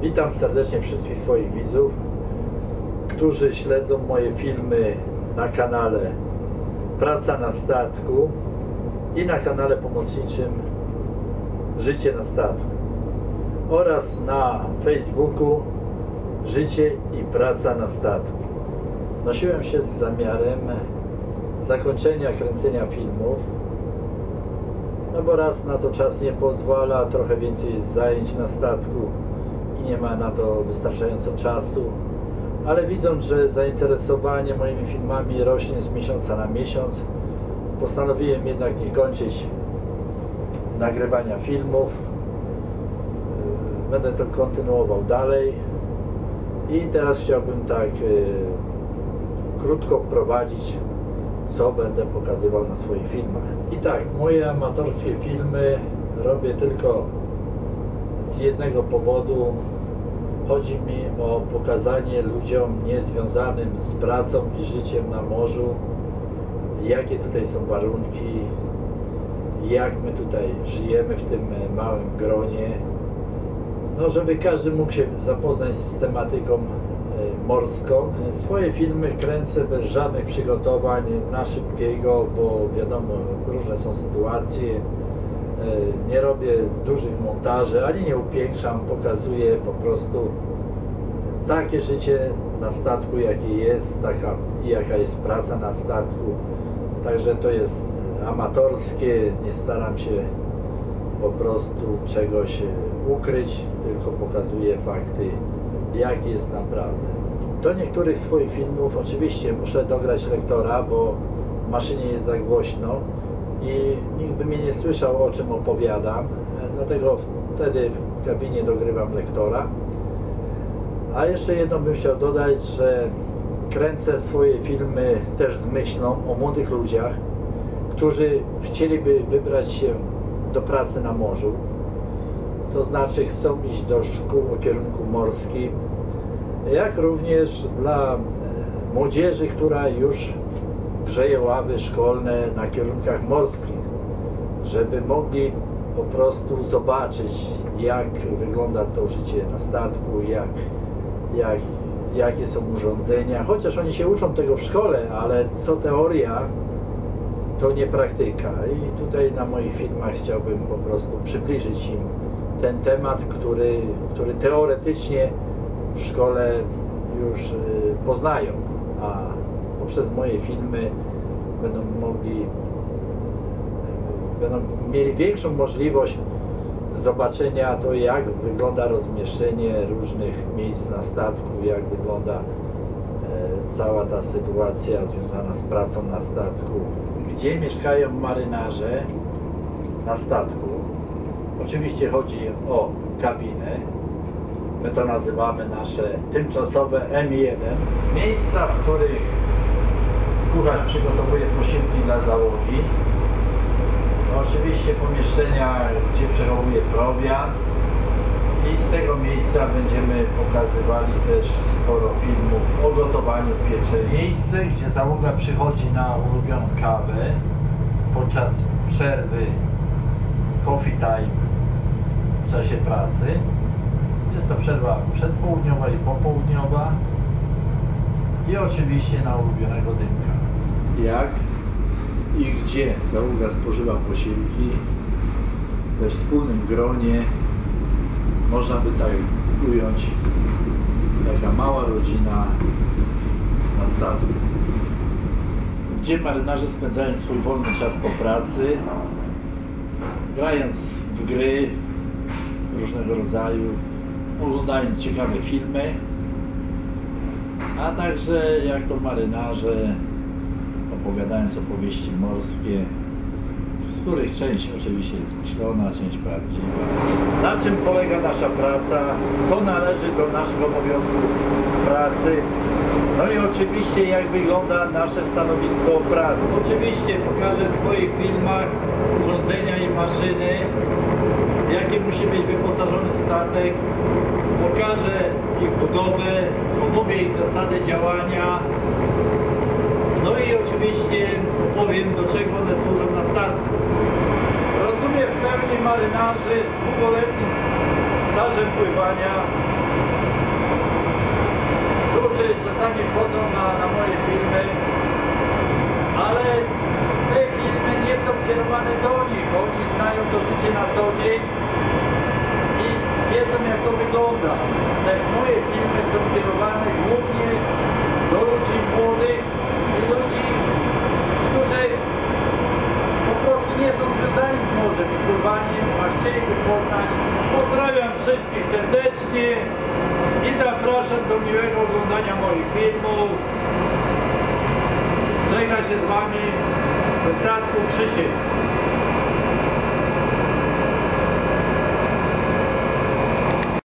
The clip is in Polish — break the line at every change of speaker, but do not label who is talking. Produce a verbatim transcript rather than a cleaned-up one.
Witam serdecznie wszystkich swoich widzów, którzy śledzą moje filmy na kanale Praca na statku i na kanale pomocniczym Życie na statku oraz na Facebooku Życie i Praca na statku. Nosiłem się z zamiarem zakończenia kręcenia filmów, no bo raz na to czas nie pozwala, trochę więcej jest zajęć na statku i nie ma na to wystarczająco czasu, ale widząc, że zainteresowanie moimi filmami rośnie z miesiąca na miesiąc, postanowiłem jednak nie kończyć nagrywania filmów. Będę to kontynuował dalej i teraz chciałbym tak y, krótko wprowadzić, co będę pokazywał na swoich filmach. I tak, moje amatorskie filmy robię tylko z jednego powodu. Chodzi mi o pokazanie ludziom niezwiązanym z pracą i życiem na morzu, jakie tutaj są warunki, jak my tutaj żyjemy w tym małym gronie, no żeby każdy mógł się zapoznać z tematyką morską. Swoje filmy kręcę bez żadnych przygotowań na szybkiego, bo wiadomo, różne są sytuacje. Nie robię dużych montaży, ani nie upiększam, pokazuję po prostu takie życie na statku, jakie jest, taka i jaka jest praca na statku. Także to jest amatorskie, nie staram się po prostu czegoś ukryć, tylko pokazuję fakty, jak jest naprawdę. Do niektórych swoich filmów oczywiście muszę dograć lektora, bo w maszynie jest za głośno i nikt by mnie nie słyszał, o czym opowiadam, dlatego wtedy w kabinie dogrywam lektora. A jeszcze jedno bym chciał dodać, że kręcę swoje filmy też z myślą o młodych ludziach, którzy chcieliby wybrać się do pracy na morzu, to znaczy chcą iść do szkół o kierunku morskim, jak również dla młodzieży, która już grzeje ławy szkolne na kierunkach morskich, żeby mogli po prostu zobaczyć, jak wygląda to życie na statku, jak, jak, jakie są urządzenia, chociaż oni się uczą tego w szkole, ale co teoria, to nie praktyka. I tutaj na moich filmach chciałbym po prostu przybliżyć im ten temat, który, który teoretycznie w szkole już poznają, a poprzez moje filmy będą mogli, będą mieli większą możliwość zobaczenia to, jak wygląda rozmieszczenie różnych miejsc na statku, jak wygląda cała ta sytuacja związana z pracą na statku, gdzie mieszkają marynarze na statku. Oczywiście chodzi o kabiny. My to nazywamy nasze tymczasowe M jeden. Miejsca, w których kucharz przygotowuje posiłki dla załogi. No, oczywiście pomieszczenia, gdzie przechowuje prowiant. I z tego miejsca będziemy pokazywali też sporo filmów o gotowaniu w pieczeni. Miejsce, gdzie załoga przychodzi na ulubioną kawę podczas przerwy coffee time w czasie pracy. Jest to przerwa przedpołudniowa i popołudniowa i oczywiście na ulubionego dymka. Jak i gdzie załoga spożywa posiłki we wspólnym gronie, można by tak ująć, taka mała rodzina na statku, gdzie marynarze spędzają swój wolny czas po pracy, grając w gry różnego rodzaju, oglądając ciekawe filmy, a także jak to marynarze opowiadając opowieści morskie, z których część oczywiście jest myślona, część prawdziwa. Na czym polega nasza praca, co należy do naszych obowiązków pracy, no i oczywiście jak wygląda nasze stanowisko pracy. Oczywiście pokażę w swoich filmach urządzenia i maszyny, jakie musi być wyposażony statek, pokażę ich budowę, omówię ich zasady działania, no i oczywiście opowiem, do czego one służą na statku. Rozumiem w pełni marynarzy z długoletnim stażem pływania, którzy czasami wchodzą na, na moje filmy, ale te filmy nie są kierowane do nich. Oni znają to życie na co dzień i wiedzą, jak to wygląda. Te moje filmy są kierowane głównie do ludzi młodych i ludzi, którzy po prostu nie są związani z morzem i pływaniem, a chcieliby poznać. Pozdrawiam wszystkich serdecznie i zapraszam do miłego oglądania moich filmów. Żegna się z Wami ze statku Krzysiek.